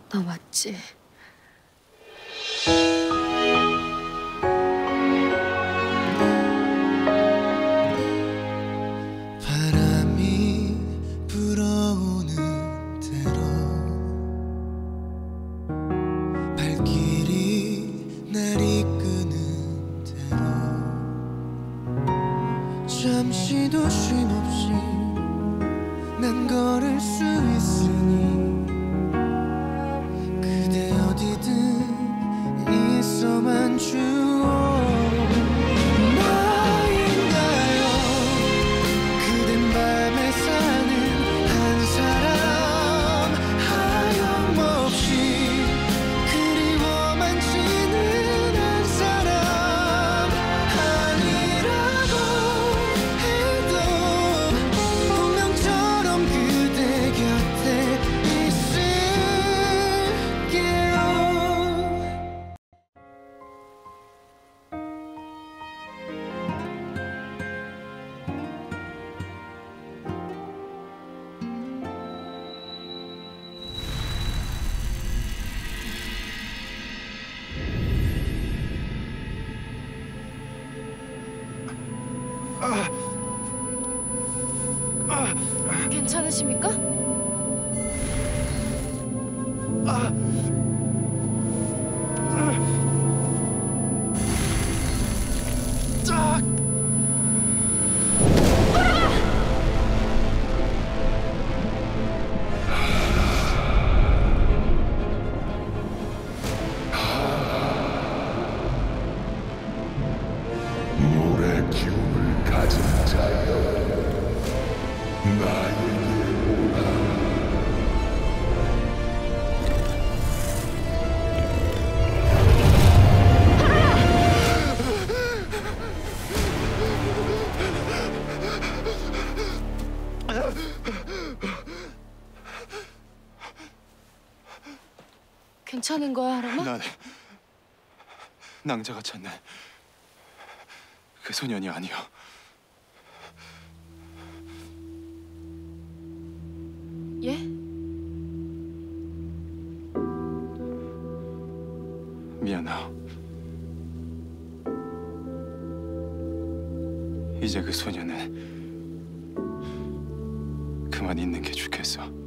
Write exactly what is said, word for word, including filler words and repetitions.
너 맞지? 바람이 불어오는 대로 발길이 날 이끄는 대로 잠시도 쉼없이 난 걸을 수 있으니 그대 어디든 있어만 주오. 나인가요? 그댄 밤에 사는 한 사람, 하염없이 그리워만 지는 한 사람 아니라고 해도 운명처럼 그대 곁에 있을게요. 괜찮으십니까? 물의 기운을 가진 자여, 나에게 오라. 괜찮은 거야, 하람아? 난 낭자가 찾는 그 소년이 아니여. 예? 미안하오. 이제 그 소년은 그만 있는 게 좋겠어.